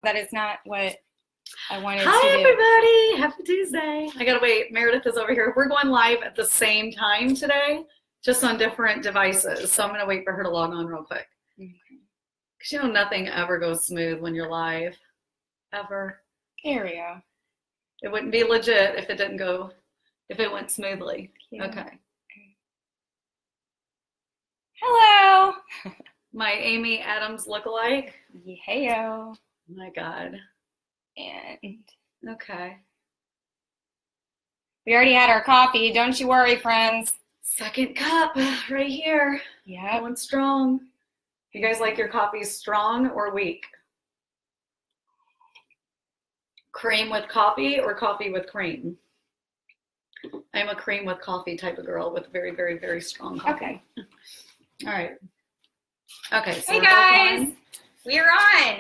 That is not what I wanted to do. Hi, everybody. Happy Tuesday. I gotta wait. Meredith is over here. We're going live at the same time today, just on different devices. So I'm gonna wait for her to log on real quick. Okay. Because you know nothing ever goes smooth when you're live. Ever. There we go. It wouldn't be legit if it didn't go, if it went smoothly. Yeah. Okay. Hello. My Amy Adams lookalike. Heyo. Oh my God. And Okay. we already had our coffee. Don't you worry, friends. Second cup right here. Yeah. Going strong. You guys like your coffee strong or weak? Cream with coffee or coffee with cream? I'm a cream with coffee type of girl with very, very, very strong coffee. Okay. All right. Okay. So Hey guys, we are on.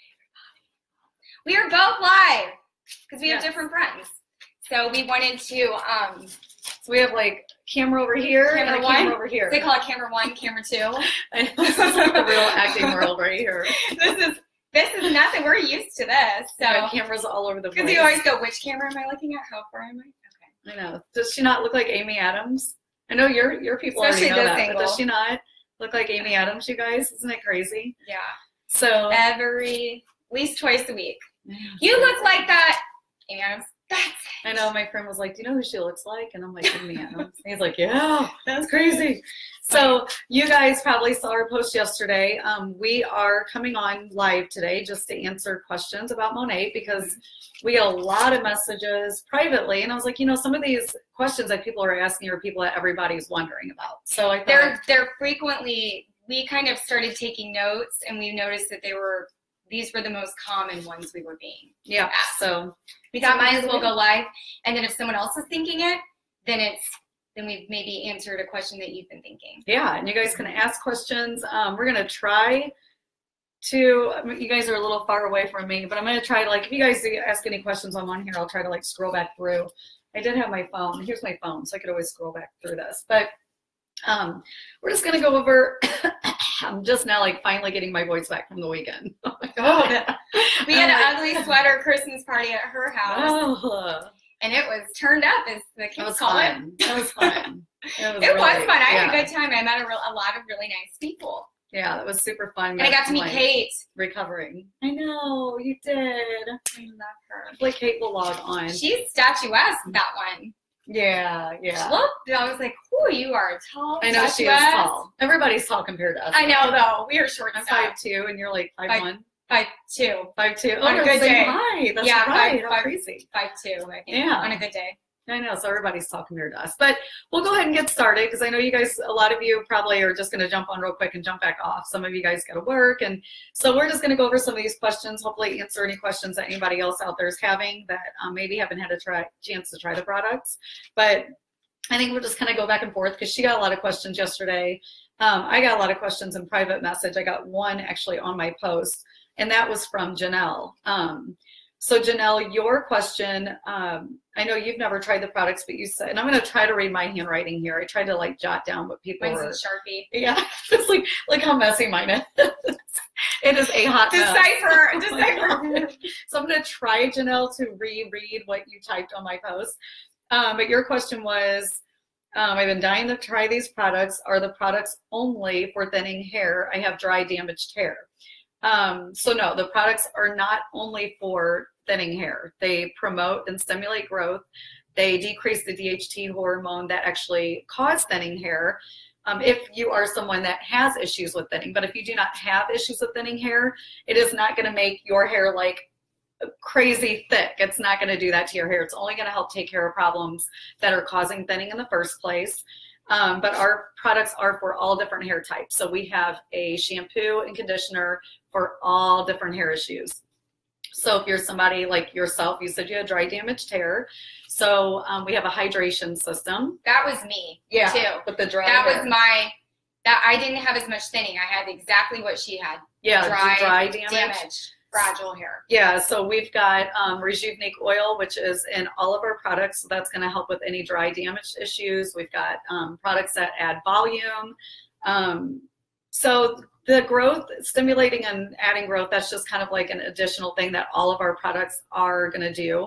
We are both live because we have different friends. So we wanted to. So we have like camera over here and a camera over here. They call it camera 1, camera 2. This is like the real acting world right here. This is nothing. We're used to this. So cameras all over the place. Because you always go, which camera am I looking at? How far am I? Okay. I know. Does she not look like Amy Adams? I know your people already know that, but does she not look like Amy Adams, you guys? Isn't it crazy? Yeah. So at least twice a week. You look like that, Amy Adams. That's it. I know. My friend was like, "Do you know who she looks like?" And I'm like, "Amy Adams." He's like, "Yeah, that's crazy." So you guys probably saw our post yesterday. We are coming on live today just to answer questions about Monat because we get a lot of messages privately, and I was like, you know, some of these questions that people are asking are people that everybody's wondering about. So I thought they're frequently. We kind of started taking notes, and we noticed that these were the most common ones we were being asked. So we thought might as well go live, and then if someone else is thinking it, then we've maybe answered a question that you've been thinking. Yeah, and you guys can ask questions. We're gonna try to. You guys are a little far away from me, but I'm gonna try to if you guys ask any questions on one here, I'll try to scroll back through. I did have my phone. Here's my phone, so I could always scroll back through this. But we're just gonna go over. I'm just now finally getting my voice back from the weekend. Oh my God. We had an ugly sweater Christmas party at her house. Oh. And it was turned up, as the kids call it. It was fun. It was fun. I had a good time. I met a lot of really nice people. Yeah, that was super fun. And I got to meet Kate. Recovering. I know, you did. I love her. Hopefully Kate will log on. She's statuesque, that one. Yeah. Look, I was like, "Ooh, you are tall." I know she is tall. Everybody's tall compared to us. I know, though. We are short. I'm 5'2", and you're 5'1". 5'2". 5'2". On a good day. Hi. That's right. How crazy. 5'2", I think. Yeah. On a good day. I know, so everybody's tall compared to us. But we'll go ahead and get started because I know you guys, a lot of you probably are just going to jump on real quick and jump back off. Some of you guys got to work. And so we're just going to go over some of these questions, hopefully answer any questions that anybody else out there is having that maybe haven't had a chance to try the products. But I think we'll just kind of go back and forth because she got a lot of questions yesterday. I got a lot of questions in private message. I got one actually on my post, and that was from Janelle. So Janelle, your question, I know you've never tried the products, but you said, and I'm going to try to read my handwriting here. I tried to jot down what people were. Mine's in Sharpie. Yeah, just like how messy mine is. It is a hot mess. Decipher. So I'm going to try, Janelle, to reread what you typed on my post. But your question was, I've been dying to try these products. Are the products only for thinning hair? I have dry, damaged hair. So no, the products are not only for thinning hair. They promote and stimulate growth. They decrease the DHT hormone that actually causes thinning hair. If you are someone that has issues with thinning, but if you do not have issues with thinning hair, it is not going to make your hair crazy thick. It's not going to do that to your hair. It's only going to help take care of problems that are causing thinning in the first place. But our products are for all different hair types. So we have a shampoo and conditioner for all different hair issues. So if you're somebody like yourself, you said you had dry, damaged hair. So we have a hydration system. That was me, too. With the dry That hair. was I didn't have as much thinning. I had exactly what she had. Yeah, dry damaged, fragile hair. Yeah, so we've got Rejuvenate Oil, which is in all of our products. So that's going to help with any dry, damaged issues. We've got products that add volume. So The growth, stimulating and adding growth, that's just kind of like an additional thing that all of our products are going to do.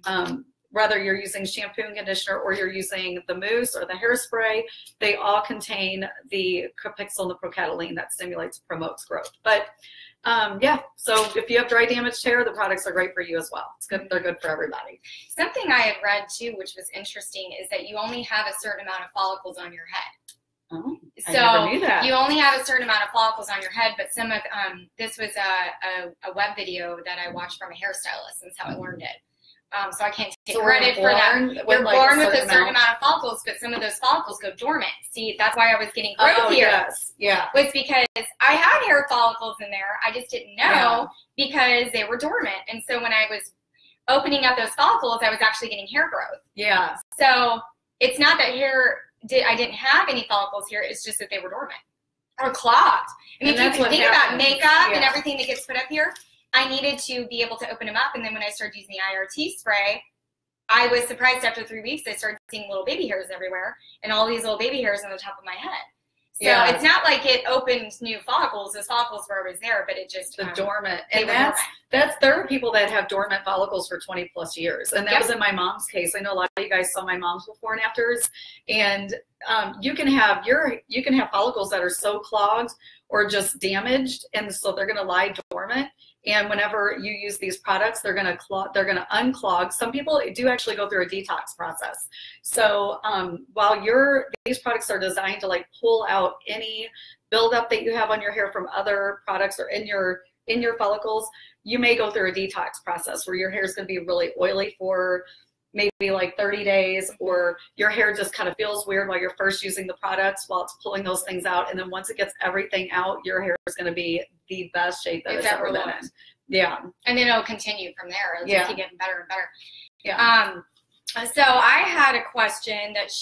Whether you're using shampoo and conditioner or you're using the mousse or the hairspray, they all contain the Capixyl and the Procataline that stimulates, promotes growth. But yeah, so if you have dry damaged hair, the products are great for you as well. It's good. They're good for everybody. Something I had read too, which was interesting, is that you only have a certain amount of follicles on your head. Oh, so I never knew that. You only have a certain amount of follicles on your head, but some of this was a web video that I watched from a hairstylist, and that's how I learned it. So I can't take credit for that. You're born with a certain amount of follicles, but some of those follicles go dormant. See, that's why I was getting growth here. Yes. Yeah. Was because I had hair follicles in there. I just didn't know because they were dormant. And so when I was opening up those follicles, I was actually getting hair growth. Yeah. So it's not that I didn't have any follicles here. It's just that they were dormant or clogged. I mean, if you think about makeup and everything that gets put up here, I needed to be able to open them up. And then when I started using the IRT spray, I was surprised after 3 weeks, I started seeing little baby hairs everywhere and all these little baby hairs on the top of my head. So it's not like it opened new follicles. Those follicles were always there, but it just dormant. And there are people that have dormant follicles for 20 plus years. And that was in my mom's case. I know a lot of you guys saw my mom's before and afters. And you can have follicles that are so clogged or just damaged, and so they're going to lie dormant. And whenever you use these products, they're going to unclog. Some people do actually go through a detox process. So while these products are designed to like pull out any buildup that you have on your hair from other products or in your follicles, you may go through a detox process where your hair is going to be really oily for maybe like 30 days, or your hair just kind of feels weird while you're first using the products while it's pulling those things out. And then once it gets everything out, your hair is going to be the best shape that it's ever been in. Yeah. And then it'll continue from there. It'll just keep getting better and better. Yeah. So I had a question that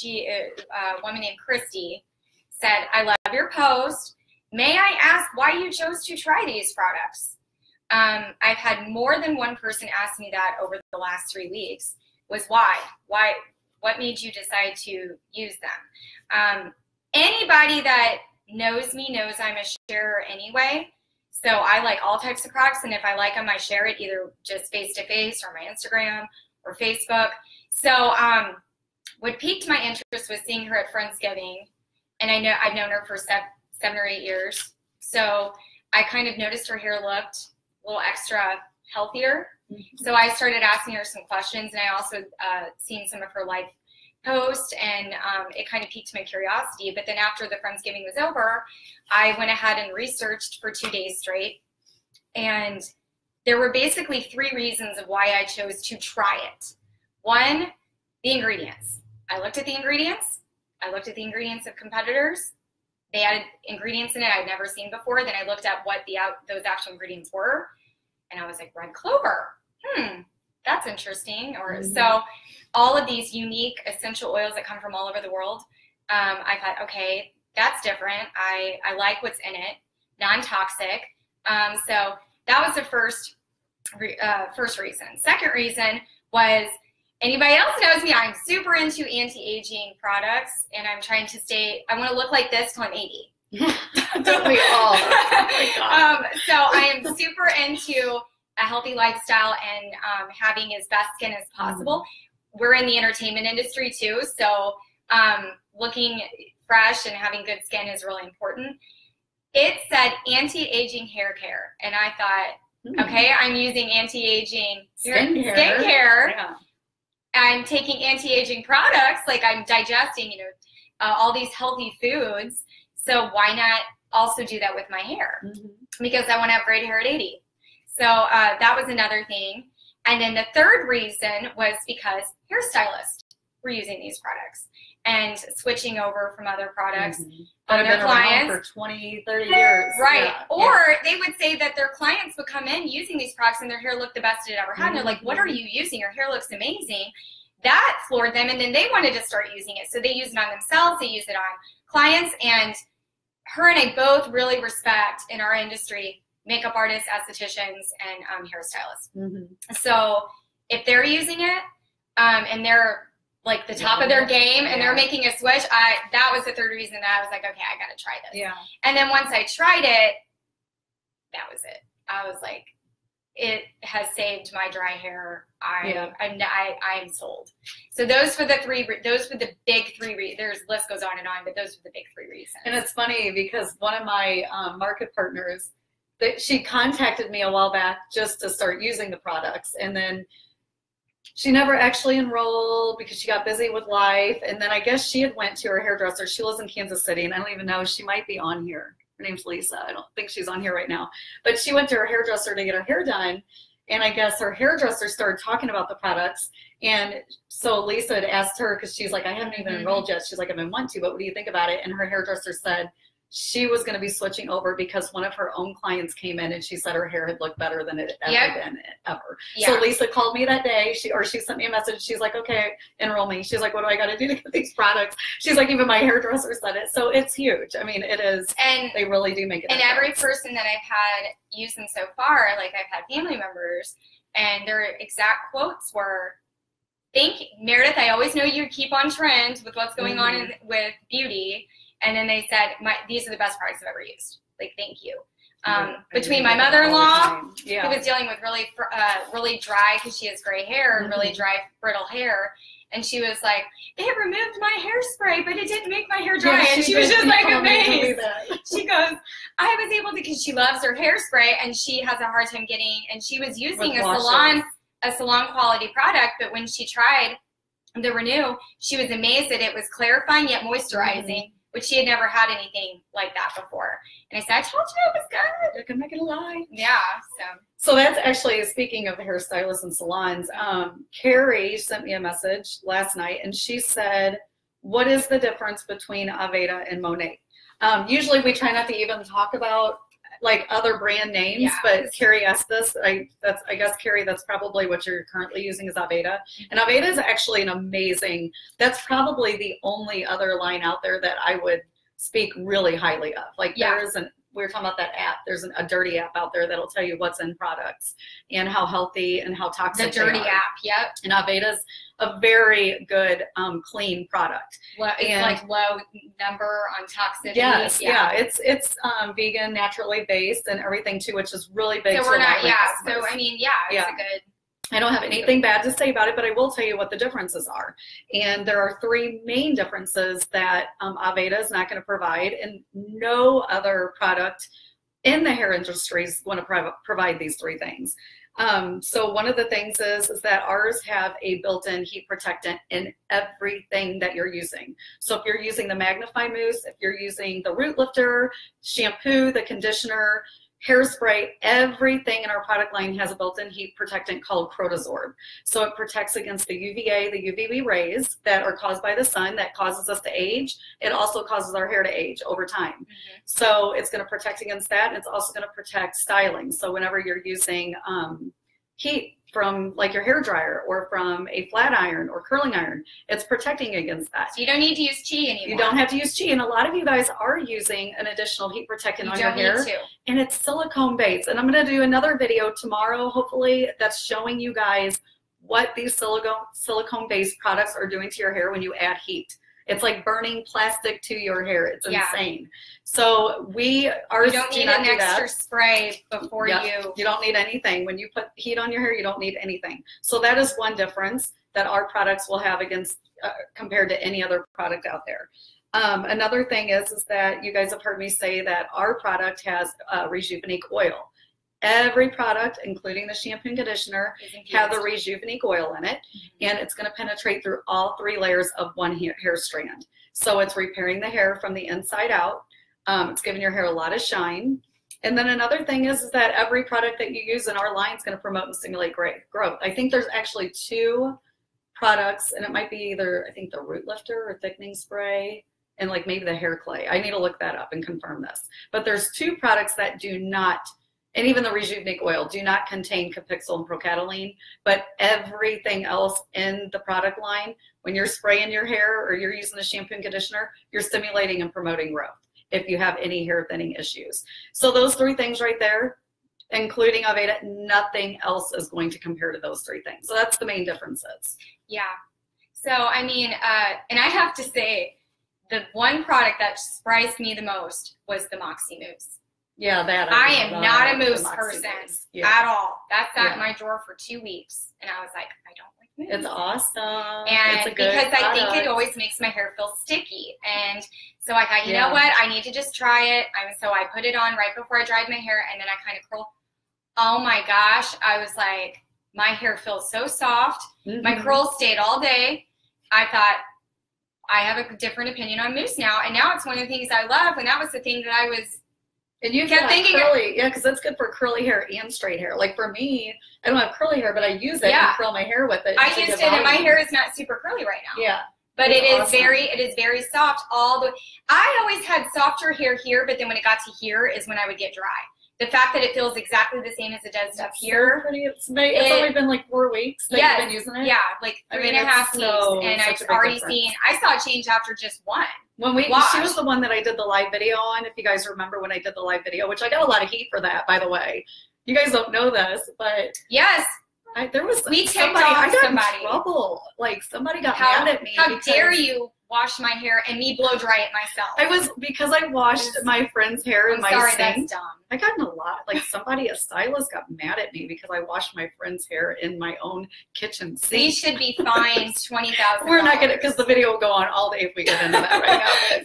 a woman named Christy said, I love your post. May I ask why you chose to try these products? I've had more than one person ask me that over the last 3 weeks. Was why? What made you decide to use them? Anybody that knows me knows I'm a sharer anyway. So I like all types of products, and if I like them, I share it either just face-to-face or my Instagram or Facebook. So what piqued my interest was seeing her at Friendsgiving, and I've known her for 7 or 8 years. So I kind of noticed her hair looked a little extra healthier. So I started asking her some questions, and I also seen some of her live posts, and it kind of piqued my curiosity. But then after the Friendsgiving was over, I went ahead and researched for 2 days straight, and there were basically 3 reasons of why I chose to try it. One, the ingredients. I looked at the ingredients. I looked at the ingredients of competitors. They added ingredients in it I'd never seen before. Then I looked at what those actual ingredients were, and I was like, red clover. That's interesting. So all of these unique essential oils that come from all over the world, I thought, okay, that's different. I like what's in it, non-toxic. So that was the first reason. Second reason was, anybody else knows me, I'm super into anti-aging products, and I'm trying to I want to look like this till I'm 80. Don't we all? Oh so I am super into a healthy lifestyle and having as best skin as possible. We're in the entertainment industry too, so looking fresh and having good skin is really important. It said anti-aging hair care, and I thought, okay, I'm using anti-aging skincare. Yeah. I'm taking anti-aging products, like I'm digesting, all these healthy foods. So why not also do that with my hair? Because I want to have great hair at 80. So that was another thing. And then the third reason was because hairstylists were using these products and switching over from other products on their clients for 20, 30 years. Right. Yeah. Or they would say that their clients would come in using these products and their hair looked the best it ever had. And they're like, what are you using? Your hair looks amazing. That floored them. And then they wanted to start using it. So they use it on themselves. They use it on clients. And her and I both really respect in our industry makeup artists, estheticians, and hairstylists. So if they're using it and they're like the top of their game and they're making a switch. That was the third reason that I was like, okay, I got to try this. Yeah. And then once I tried it, that was it. I was like, it has saved my dry hair. I'm sold. So those were the big three. There's list goes on, but those were the big 3 reasons. And it's funny because one of my market partners, she contacted me a while back just to start using the products, and then she never actually enrolled because she got busy with life. And then I guess she had went to her hairdresser. She lives in Kansas City, and I don't even know, she might be on here. Her name's Lisa. I don't think she's on here right now. But she went to her hairdresser to get her hair done. And I guess her hairdresser started talking about the products. And so Lisa had asked her, because she's like, I haven't even enrolled yet. She's like, I've been wanting to, but what do you think about it? And her hairdresser said she was going to be switching over because one of her own clients came in and she said her hair had looked better than it had ever been ever. Yeah. So Lisa called me that day. She sent me a message. She's like, okay, enroll me. She's like, what do I got to do to get these products? She's like, even my hairdresser said it. So it's huge. I mean, it is. And they really do make it. And every person that I've had use them so far, like I've had family members, and their exact quotes were, thank you, Meredith, I always know you keep on trend with what's going on with beauty. And then they said, these are the best products I've ever used. Like, thank you. Between my mother-in-law, who was dealing with really dry, because she has gray hair and really dry, brittle hair, and she was like, they have removed my hairspray, but it didn't make my hair dry. And she was just like amazed. She goes, I was able to, because she loves her hairspray, and she has a hard time getting, and she was using a salon quality product, but when she tried the Renew, she was amazed that it was clarifying yet moisturizing, which she had never had anything like that before. And I said, I told you it was good. I'm not going to lie. Yeah. So that's actually, speaking of hairstylists and salons, Carrie sent me a message last night, and she said, what is the difference between Aveda and Monat? Usually we try not to even talk about like other brand names, but Carrie asked this. I guess, Carrie, that's probably what you're currently using is Aveda. And Aveda is actually an amazing, that's probably the only other line out there that I would speak really highly of. Like we were talking about that app. There's a dirty app out there that'll tell you what's in products and how healthy and how toxic they are. The dirty app, yep. And Aveda's a very good, clean product. Well, it's like low number on toxicity. Yes, it's vegan, naturally based, and everything too, which is really big. So we're not, so I mean, it's a good. I don't have anything bad to say about it, but I will tell you what the differences are. And there are 3 main differences that Aveda is not going to provide, and no other product in the hair industry is going to provide these 3 things. So one of the things is that ours have a built-in heat protectant in everything that you're using. So if you're using the Magnify Mousse, if you're using the Root Lifter, shampoo, the conditioner, hairspray, everything in our product line has a built-in heat protectant called Crotazorb. So it protects against the UVA, the UVB rays that are caused by the sun that causes us to age. It also causes our hair to age over time. So it's going to protect against that. And it's also going to protect styling. So whenever you're using heat from like your hair dryer or from a flat iron or curling iron, it's protecting against that. So you don't need to use chi anymore. You don't have to use chi, and a lot of you guys are using an additional heat protectant on your hair. And it's silicone based. And I'm going to do another video tomorrow, hopefully, that's showing you guys what these silicone based products are doing to your hair when you add heat. It's like burning plastic to your hair. It's insane. So you don't need an extra spray before you. You don't need anything. When you put heat on your hair, you don't need anything. So that is one difference that our products will have against compared to any other product out there. Another thing is that you guys have heard me say that our product has Rejuvenate oil. Every product, including the shampoo and conditioner, have the Rejuvenate oil in it, and it's going to penetrate through all 3 layers of one hair strand. So it's repairing the hair from the inside out. It's giving your hair a lot of shine. And then another thing is that every product that you use in our line is going to promote and stimulate growth. I think there's actually 2 products, and it might be either, I think, the Root Lifter or thickening spray, and like maybe the hair clay. I need to look that up and confirm this. But there's 2 products that do not, and even the Rejuvenate oil, do not contain Capixyl and Procataline, but everything else in the product line, when you're spraying your hair or you're using the shampoo and conditioner, you're stimulating and promoting growth if you have any hair thinning issues. So those 3 things right there, including Aveda, nothing else is going to compare to those 3 things. So that's the main differences. Yeah. So, I mean, and I have to say, the one product that surprised me the most was the Moxie Mousse. Yeah, that I am not a mousse person at all. That's sat in my drawer for 2 weeks, and I was like, I don't like mousse. It's awesome. And it's a good because product. I think it always makes my hair feel sticky, and so I thought, you know what, I need to just try it. So I put it on right before I dried my hair, and then I kind of curl. Oh my gosh, I was like, my hair feels so soft. My curls stayed all day. I thought, I have a different opinion on mousse now, and now it's one of the things I love, and that was the thing that I was. And you kept thinking curly, because that's good for curly hair and straight hair. Like for me, I don't have curly hair, but I use it and curl my hair with it. I used it, and my hair is not super curly right now. Yeah, but it is very soft. I always had softer hair here, but then when it got to here is when I would get dry. The fact that it feels exactly the same as it does up here. So pretty. It's only been like 4 weeks that you've been using it. Yeah, like 3.5 weeks, and I've already seen. I saw a change after just one. She was the one that I did the live video on. If you guys remember when I did the live video, which I got a lot of heat for that, by the way. You guys don't know this, but yes, there was somebody. I got in trouble. Like somebody got mad at me. How dare you wash my hair and me blow dry it myself? Because I washed my friend's hair in my sink. That's dumb. I got in a lot. Like a stylist got mad at me because I washed my friend's hair in my own kitchen sink. We should be fined $20,000. We're not gonna, because the video will go on all day if we get into that right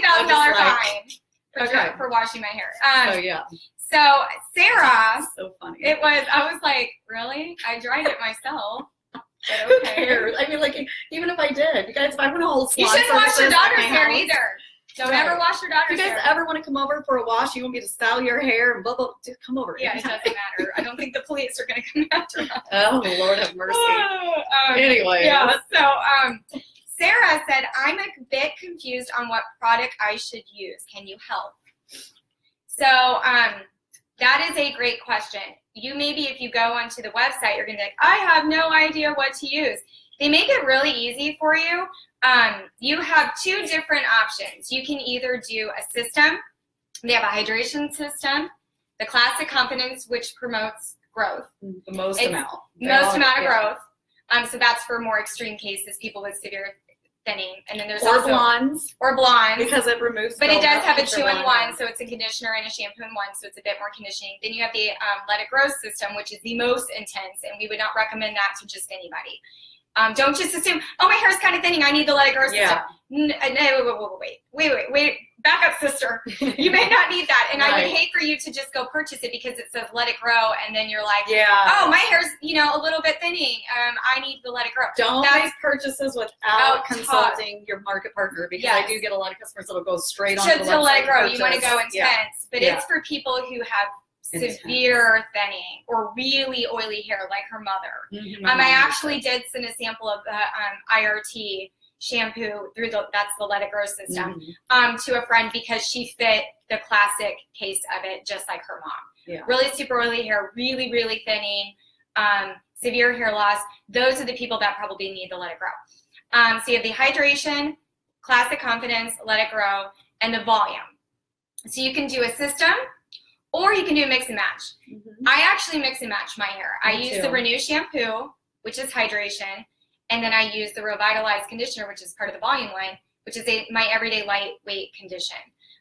now. $20,000 fine for washing my hair. So Sarah, so funny. I was like, really? I dried it myself. Who cares? I mean, like, even if I did, you guys, if I want to hold you shouldn't wash your daughter's hair either. Don't ever wash your daughter's hair. If you guys ever want to come over for a wash, you want me to style your hair and blah, blah, just come over. Yeah, it doesn't matter. I don't think the police are going to come after us. Oh, Lord have mercy. Anyway. Yeah, so Sarah said, I'm a bit confused on what product I should use. Can you help? So that is a great question. Maybe if you go onto the website, you're going to be like, I have no idea what to use. They make it really easy for you. You have 2 different options. You can either do a system. They have a hydration system, the Classic Confidence, which promotes growth. The most amount. Most amount of growth. So that's for more extreme cases, people with severe thinning. And then there's blondes. Or blondes. Because it removes. But it does have a 2-in-1, so it's a conditioner and a shampoo in one, so it's a bit more conditioning. Then you have the Let It Grow system, which is the most intense, and we would not recommend that to just anybody. Don't just assume, oh, my hair is kind of thinning, I need the Let It Grow system. No, wait. Back up, sister. You may not need that. And I would hate for you to just go purchase it because it says Let It Grow, and then you're like, oh, my hair's, a little bit thinning. I need to Let It Grow. Don't make purchases without consulting your market partner, because I do get a lot of customers that'll go straight on to the website. To Let It Grow. You want to go intense. But it's for people who have severe thinning or really oily hair, like her mother. I actually did send a sample of the IRT shampoo through that's the Let It Grow system to a friend, because she fit the classic case of it just like her mom. Really super oily hair, really thinning, severe hair loss. Those are the people that probably need the Let It Grow. So you have the hydration, Classic Confidence, Let It Grow, and the volume. So you can do a system, or you can do a mix and match. I actually mix and match my hair. I use the Renew shampoo, which is hydration, and then I use the Revitalize conditioner, which is part of the volume line, which is my everyday lightweight conditioner.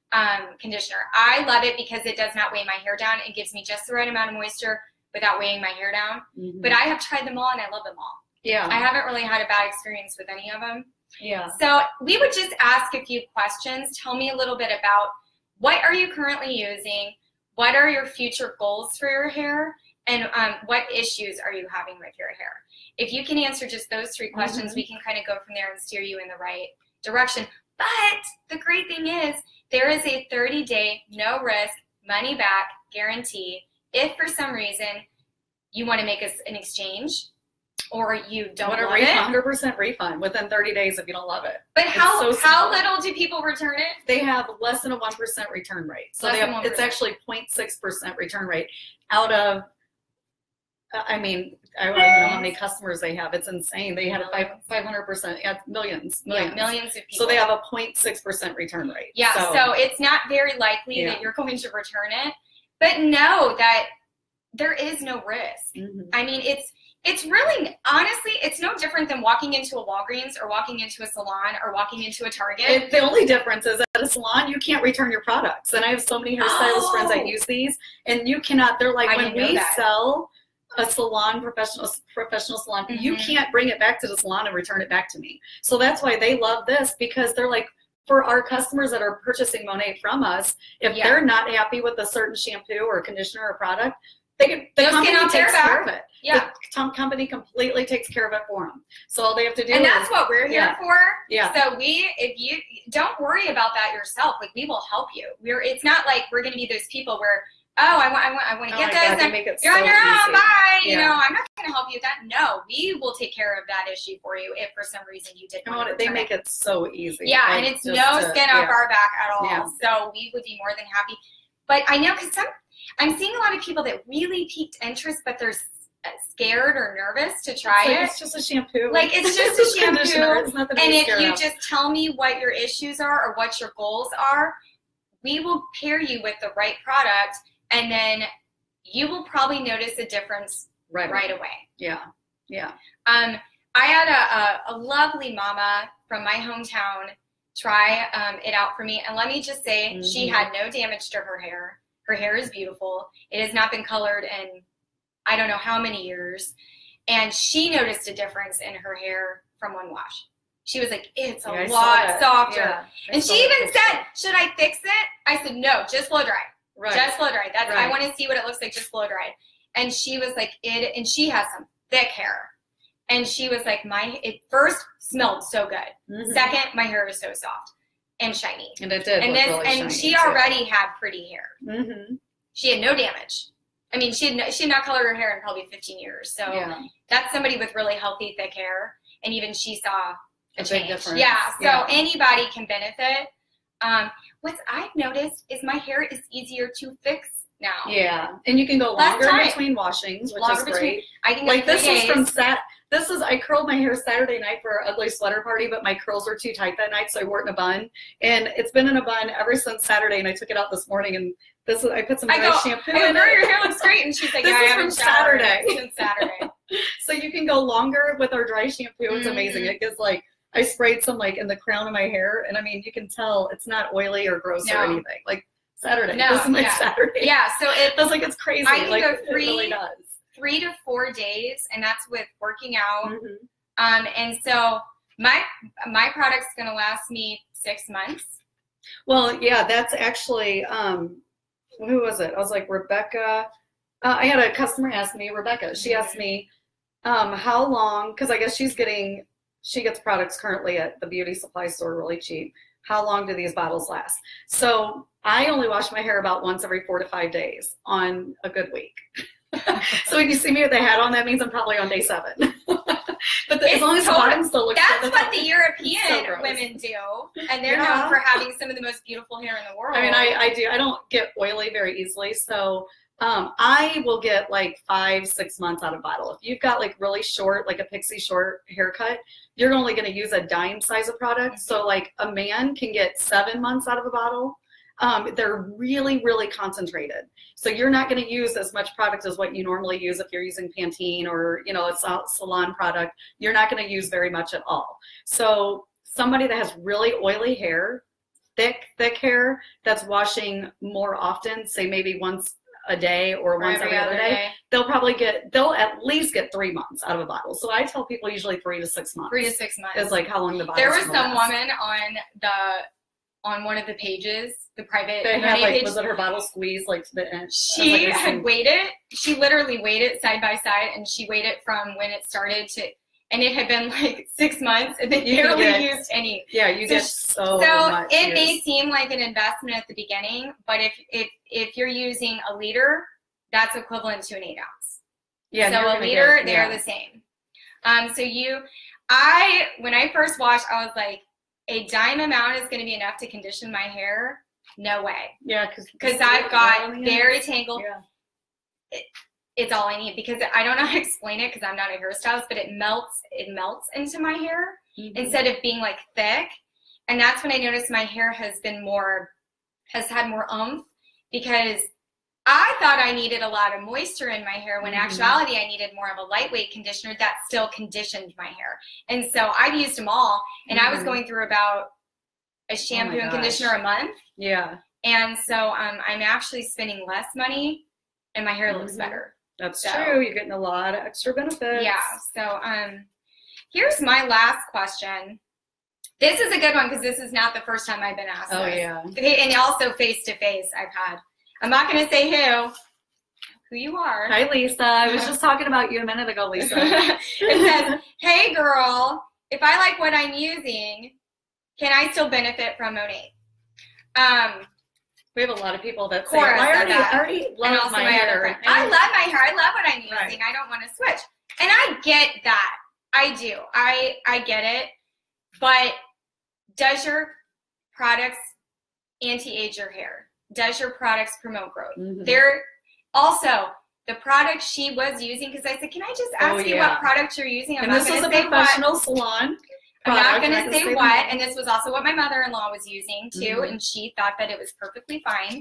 I love it because it does not weigh my hair down. It gives me just the right amount of moisture without weighing my hair down. But I have tried them all, and I love them all. I haven't really had a bad experience with any of them. So we would just ask a few questions. Tell me a little bit about what are you currently using? What are your future goals for your hair? And what issues are you having with your hair? If you can answer just those 3 questions, we can kind of go from there and steer you in the right direction. But the great thing is there is a 30-day, no risk, money back guarantee. If for some reason you want to make an exchange or you don't love it. 100% refund within 30 days if you don't love it. But how little do people return it? They have less than a 1% return rate. So it's actually 0.6% return rate out of, I mean, I don't even know how many customers they have. It's insane. They had a 500%, millions. Yeah, millions of people. So they have a 0.6% return rate. Yeah, so it's not very likely that you're going to return it. But know that there is no risk. I mean, It's really, honestly, it's no different than walking into a Walgreens or walking into a salon or walking into a Target. The only difference is at a salon, you can't return your products. And I have so many hairstylist friends that use these, and you cannot, they're like, when we sell a salon, professional salon, you can't bring it back to the salon and return it back to me. So that's why they love this, because they're like, for our customers that are purchasing Monat from us, if they're not happy with a certain shampoo or conditioner or product, the company takes care of it. Yeah. The company completely takes care of it for them. So all they have to do and that's what we're here for. Yeah. So if you don't worry about that yourself, like we will help you. It's not like we're going to be those people where, oh, I want to get this, and you're on your own, bye. You know, I'm not going to help you with that. No, we will take care of that issue for you if for some reason you didn't want to. They make it so easy. Yeah, like, and it's no skin off our back at all. Yeah. So we would be more than happy. But I know, because I'm seeing a lot of people that really piqued interest, but they're scared or nervous to try it. It's just a shampoo. Like, it's just a shampoo. And if you just tell me what your issues are or what your goals are, we will pair you with the right product, and then you will probably notice a difference right away. Yeah. Yeah. I had a lovely mama from my hometown try it out for me. And let me just say, she had no damage to her hair. Her hair is beautiful. It has not been colored in I don't know how many years. And she noticed a difference in her hair from one wash. She was like, it's a lot softer. Yeah, and she even said, should I fix it? I said, no, just blow dry. Right. Just blow dry. I want to see what it looks like, just blow dry. And she was like, and she has some thick hair. And she was like, it first smelled so good. Second, my hair is so soft and shiny. And it did. And she already had pretty hair. She had no damage. I mean, she had not colored her hair in probably 15 years. So that's somebody with really healthy, thick hair. And even she saw a change. Big difference. Yeah. So anybody can benefit. What I've noticed is my hair is easier to fix now. Yeah. And you can go longer between washings, which is great. I can like this is from I curled my hair Saturday night for our ugly sweater party, but my curls were too tight that night, so I wore it in a bun. And it's been in a bun ever since Saturday, and I took it out this morning, and I put some dry shampoo in it. Your hair looks great. And she's like, this is from Saturday. Since Saturday. So you can go longer with our dry shampoo. It's amazing. It gives I sprayed some in the crown of my hair, and I mean, you can tell it's not oily or gross or anything. Like Saturday. This is my Saturday. Yeah. So I was like, it's crazy. I can go it really does. 3 to 4 days, and that's with working out. And so my product's going to last me 6 months. Well, yeah, that's actually, who was it? I was like, Rebecca. I had a customer ask me, Rebecca, she asked me how long, because I guess she gets products currently at the beauty supply store really cheap. How long do these bottles last? So I only wash my hair about once every 4 to 5 days on a good week. So when you see me with the hat on, that means I'm probably on day 7. But as long as the bottom still looks good. That's what the European women do. And they're known for having some of the most beautiful hair in the world. I mean, I do. I don't get oily very easily. So I will get 5-6 months out of a bottle. If you've got really short, like a pixie short haircut, you're only going to use a dime size of product. So a man can get 7 months out of a bottle. They're really, really concentrated. So you're not going to use as much product as what you normally use if you're using Pantene or, a salon product. You're not going to use very much at all. So somebody that has really oily hair, thick hair, that's washing more often, say maybe once a day or once every other day, they'll at least get 3 months out of a bottle. So I tell people usually 3 to 6 months. 3 to 6 months is how long the bottle. There was some woman on one of the pages, the private page. Was it her bottle squeeze to the end? She had weighed it. She literally weighed it side by side, and she weighed it from when it started to, and it had been 6 months, and they barely used any. Yeah, you get so much. It may seem like an investment at the beginning, but if you're using a liter, that's equivalent to an 8 ounce. Yeah. So a liter, they're the same. When I first washed, I was like, a dime amount is going to be enough to condition my hair? No way. Yeah, because I've got very tangled. Yeah. It's all I need, because I don't know how to explain it because I'm not a hairstylist, but it melts into my hair instead of being thick. And that's when I noticed my hair has had more oomph, because I thought I needed a lot of moisture in my hair when actuality I needed more of a lightweight conditioner that still conditioned my hair. And so I've used them all, and I was going through about a shampoo and conditioner a month. Yeah. And so I'm actually spending less money, and my hair looks better. That's true. You're getting a lot of extra benefits. Yeah. So here's my last question. This is a good one because this is not the first time I've been asked this. Yeah. And also face-to-face I've had. I'm not going to say who you are. Hi, Lisa. I was just talking about you a minute ago, Lisa. It says, hey, girl, if I like what I'm using, can I still benefit from Monat? We have a lot of people that say, Cora I already love my hair. I love my hair. I love what I'm using. Right. I don't want to switch. And I get that. I do. I get it. But does your products anti-age your hair? Does your products promote growth? They're also the product she was using, because I said, can I just ask you what product you're using? And this was a professional salon. I'm not going to say what, and this was also what my mother-in-law was using too, and she thought that it was perfectly fine.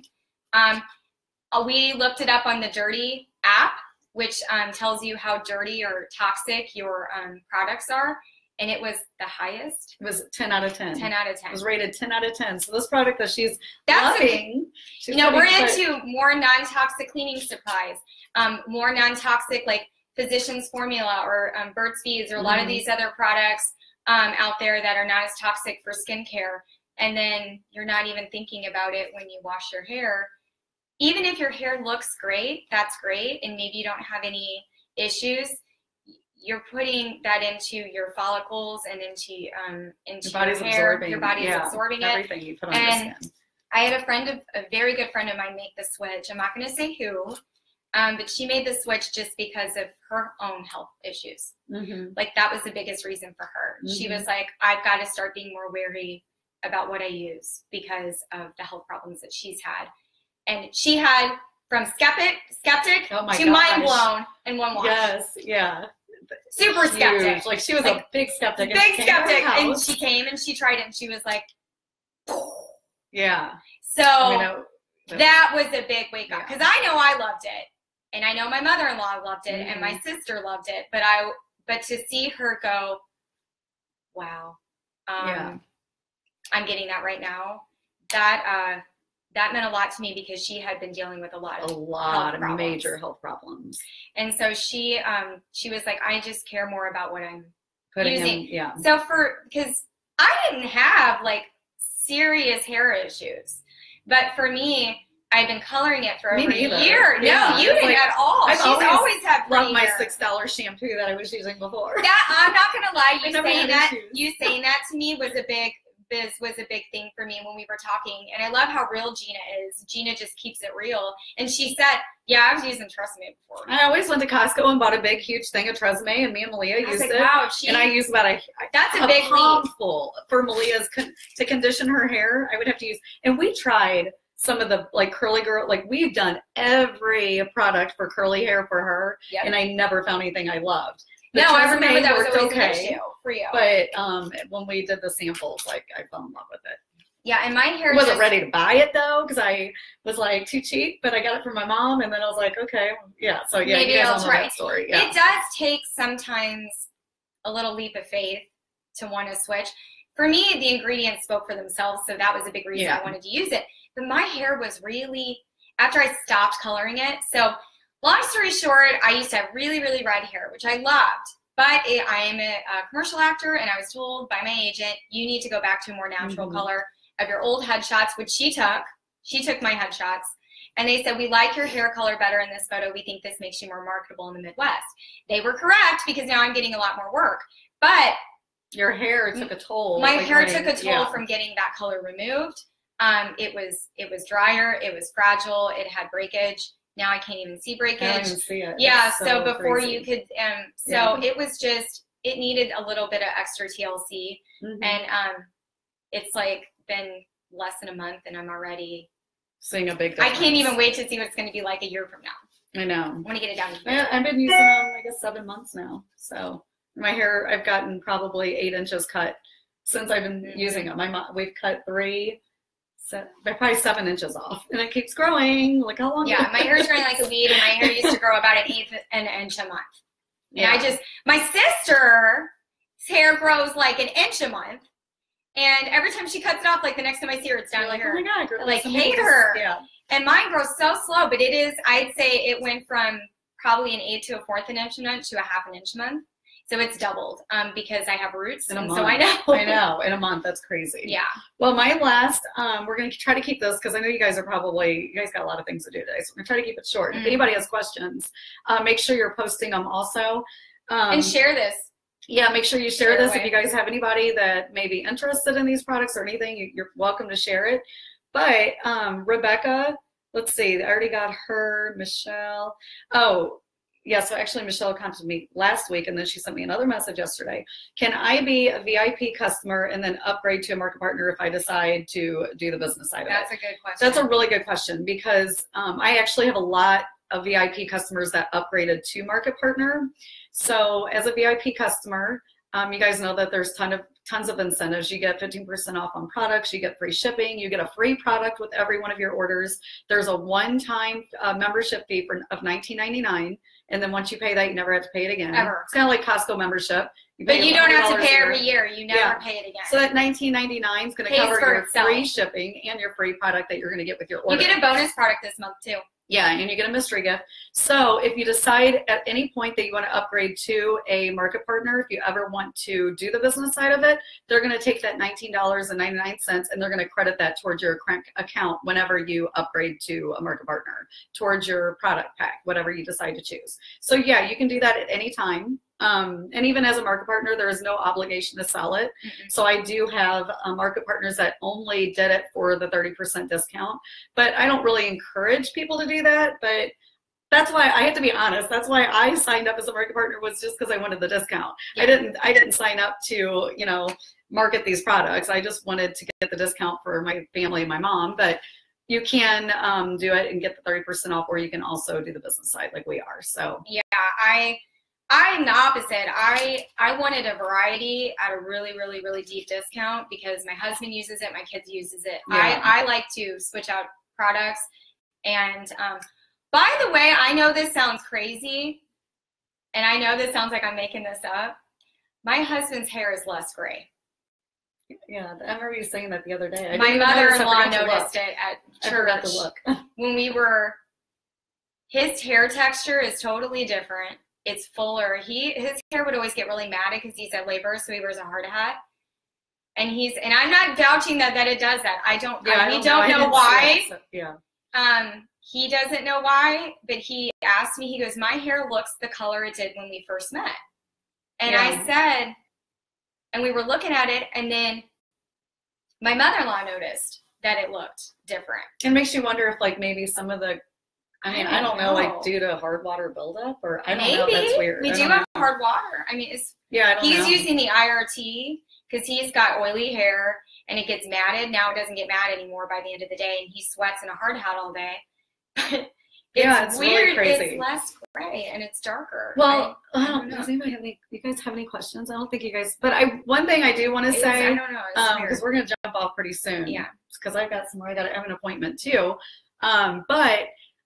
We looked it up on the Dirty app, which tells you how dirty or toxic your products are, and it was the highest. It was 10 out of 10. 10 out of 10. It was rated 10 out of 10. So this product that she's loving. We're into more non-toxic cleaning supplies, more non-toxic like Physicians Formula or Burt's Bees or a lot of these other products out there that are not as toxic for skincare, and then you're not even thinking about it when you wash your hair. Even if your hair looks great, that's great, and maybe you don't have any issues, you're putting that into your follicles and into your hair. Your body's absorbing everything you put on your skin. I had a very good friend of mine make the switch. I'm not going to say who, but she made the switch just because of her own health issues. Like that was the biggest reason for her. She was like, I've got to start being more wary about what I use because of the health problems that she's had. And she had from skeptic to mind blown in one wash. Yes, yeah. Super skeptic. Like she was a big skeptic. Big skeptic. And she came and she tried it and she was like, yeah. So that was a big wake up because I know I loved it. And I know my mother-in-law loved it and my sister loved it, but to see her go, wow, I'm getting that right now. That meant a lot to me because she had been dealing with a lot of major health problems. And so she was like, I just care more about what I'm using. So because I didn't have like serious hair issues, but for me, I've been coloring it for over a year. No, you didn't at all. She's always had loved my $6 shampoo that I was using before. That I'm not gonna lie, you saying that to me was a big thing for me when we were talking. And I love how real Gina is. Gina just keeps it real. And she said, yeah, I was using Tresemme before. I always went to Costco and bought a big, huge thing of Tresemme, and me and Malia used it. Wow, and I used about a big palmful for Malia's to condition her hair. I would have to use, and we tried some of the like curly girl, like we've done every product for curly hair for her, and I never found anything I loved. No, I remember that was always an issue for you. But when we did the samples, like I fell in love with it. Yeah, and my hair wasn't ready to buy it though because I was like too cheap. But I got it from my mom, and then I was like, okay, yeah. So yeah, maybe you guys I'll all know try. That story. Yeah. It does take sometimes a little leap of faith to want to switch. For me, the ingredients spoke for themselves, so that was a big reason I wanted to use it. But my hair was really, after I stopped coloring it. So long story short, I used to have really, really red hair, which I loved. But I am a commercial actor, and I was told by my agent, you need to go back to a more natural color of your old headshots, which she took. She took my headshots. And they said, we like your hair color better in this photo. We think this makes you more marketable in the Midwest. They were correct because now I'm getting a lot more work. But your hair took a toll. My hair took a toll from getting that color removed. It was drier. It was fragile. It had breakage. Now I can't even see breakage. I don't even see it. Yeah, so before crazy. You could, it was just, it needed a little bit of extra TLC. And it's like been less than a month and I'm already seeing a big difference. I can't even wait to see what it's going to be like a year from now. I know. I want to get it down to here. I've been using them, I guess, 7 months now. So my hair, I've gotten probably 8 inches cut since I've been using them. We've cut 3 probably 7 inches off, and it keeps growing. Like how long? Yeah, my hair's growing like a weed, and my hair used to grow about an inch a month. And my sister's hair grows like an inch a month, and every time she cuts it off, like the next time I see her, it's down to her. Oh my God, I like hate her. Yeah. And mine grows so slow, but it is. I'd say it went from probably an 1/8 to a 1/4 inch a month to a 1/2 inch a month. So it's doubled because I have roots, and so I know. I know, in a month, that's crazy. Yeah. Well, my last, we're going to try to keep this because I know you guys got a lot of things to do today, so we're going to try to keep it short. If anybody has questions, make sure you're posting them also. And share this. Yeah, make sure you share this. If you guys have anybody that may be interested in these products or anything, you're welcome to share it. But Rebecca, let's see, I already got her, Michelle. Oh, yeah, so actually Michelle contacted me last week, and then she sent me another message yesterday. Can I be a VIP customer and then upgrade to a market partner if I decide to do the business side of it? That's a good question. That's a really good question because I actually have a lot of VIP customers that upgraded to market partner. So as a VIP customer, you guys know that there's tons of incentives. You get 15% off on products, you get free shipping, you get a free product with every one of your orders. There's a one-time membership fee of $19.99. And then once you pay that, you never have to pay it again. Ever. It's kind of like Costco membership. But you don't have to pay every year. You never pay it again. So that $19.99 is going to cover your free shipping and your free product that you're going to get with your order. You get a bonus product this month too. Yeah, and you get a mystery gift. So if you decide at any point that you want to upgrade to a market partner, if you ever want to do the business side of it, they're going to take that $19.99 and they're going to credit that towards your account whenever you upgrade to a market partner, towards your product pack, whatever you decide to choose. So yeah, you can do that at any time. And even as a market partner, there is no obligation to sell it. So I do have market partners that only did it for the 30% discount, but I don't really encourage people to do that. But that's why I have to be honest. That's why I signed up as a market partner, was just because I wanted the discount. Yeah. I didn't sign up to, market these products. I just wanted to get the discount for my family and my mom. But you can do it and get the 30% off, or you can also do the business side like we are. So yeah, I'm the opposite. I wanted a variety at a really, really, really deep discount because my husband uses it, my kids uses it. Yeah. I like to switch out products. And by the way, I know this sounds crazy, and I know this sounds like I'm making this up. My husband's hair is less gray. Yeah, I remember you saying that the other day. My mother-in-law noticed it at church. I forgot to look. When his hair texture is totally different. It's fuller. His hair would always get really matted because he's at labor, so he wears a hard hat. And I'm not vouching that it does that. We don't know why. Yeah. He doesn't know why, but he asked me, he goes, my hair looks the color it did when we first met. And I said, and we were looking at it, and then my mother-in-law noticed that it looked different. It makes you wonder if maybe some of the, I don't know, due to hard water buildup, or I don't know. That's weird. We do have hard water. I mean, he's using the IRT because he's got oily hair and it gets matted. Now it doesn't get matted anymore by the end of the day, and he sweats in a hard hat all day. It's weird. Really crazy. It's less gray and it's darker. Well, I don't know. Does anybody you guys have any questions? I don't think you guys. But one thing I do want to say, I don't know, because we're gonna jump off pretty soon. Yeah. Because I have an appointment too. But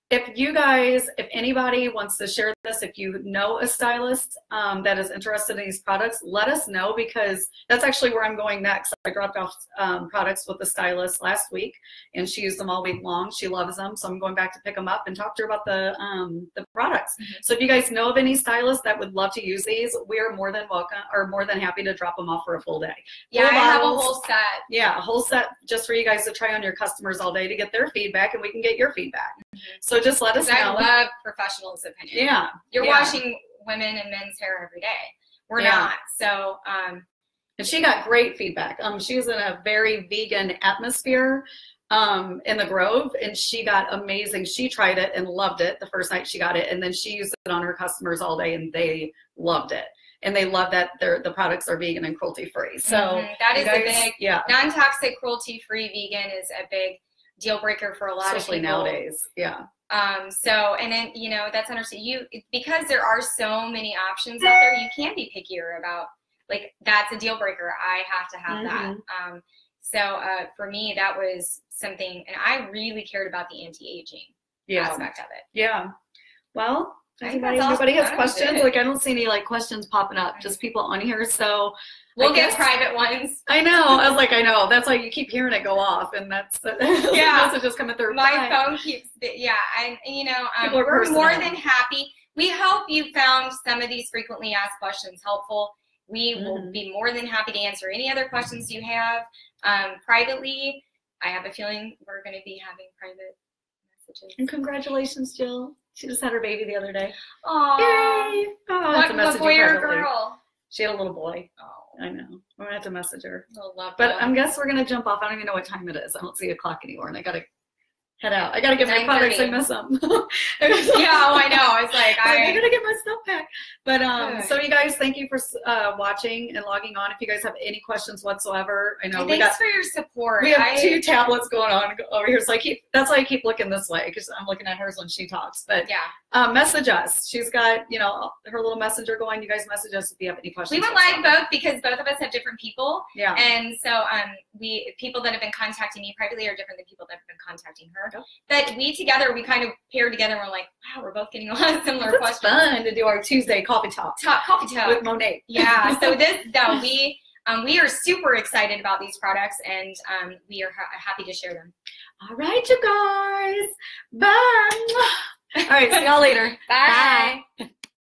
if anybody wants to share this, if you know a stylist that is interested in these products, let us know, because that's actually where I'm going next. I dropped off products with the stylist last week, and she used them all week long. She loves them, so I'm going back to pick them up and talk to her about the products. So if you guys know of any stylists that would love to use these, we are more than welcome, or more than happy to drop them off for a full day. Yeah, I have a whole set. Yeah, a whole set just for you guys to try on your customers all day to get their feedback, and we can get your feedback. So just let us know. I love professionals' opinion. Yeah. You're washing women and men's hair every day. We're not. So, and she got great feedback. She was in a very vegan atmosphere in the Grove, and she got amazing. She tried it and loved it the first night she got it, and then she used it on her customers all day, and they loved it. And they love that the products are vegan and cruelty-free. So that is a big, non-toxic, cruelty-free vegan is a big deal breaker for a lot of people. Especially nowadays, yeah. So, and then, that's understood. Because there are so many options out there, you can be pickier about, that's a deal breaker. I have to have that. So for me, that was something, and I really cared about the anti-aging aspect of it. Yeah. Well, nobody has questions. Like, I don't see any like questions popping up, just people on here. So we'll get private ones. I know. I was like, I know. That's why you keep hearing it go off, and that's messages coming through. My phone keeps, and you know, we're more than happy. We hope you found some of these frequently asked questions helpful. We will be more than happy to answer any other questions you have privately. I have a feeling we're going to be having private messages. And congratulations, Jill. She just had her baby the other day. Aww. Yay. Oh, what, a boy or girl? She had a little boy. Oh. I know. We're going to have to message her. Love but I guess we're going to jump off. I don't even know what time it is. I don't see a clock anymore, and I got to head out. I got to get my products. I miss them. I know. It's like, I got to get my stuff back. But so you guys, thank you for watching and logging on. If you guys have any questions whatsoever, I know thanks for your support. We have 2 tablets going on over here, so that's why I keep looking this way, because I'm looking at hers when she talks. But message us. She's got her little messenger going. You guys message us if you have any questions. We would like both, because both of us have different people. Yeah. And so people that have been contacting me privately are different than people that have been contacting her. But we kind of paired together, and we're like, wow, we're both getting a lot of similar questions. It's fun to do our Tuesday coffee talk with Monat. Yeah. So we are super excited about these products, and we are happy to share them. All right, you guys. Bye. All right. See y'all later. Bye. Bye.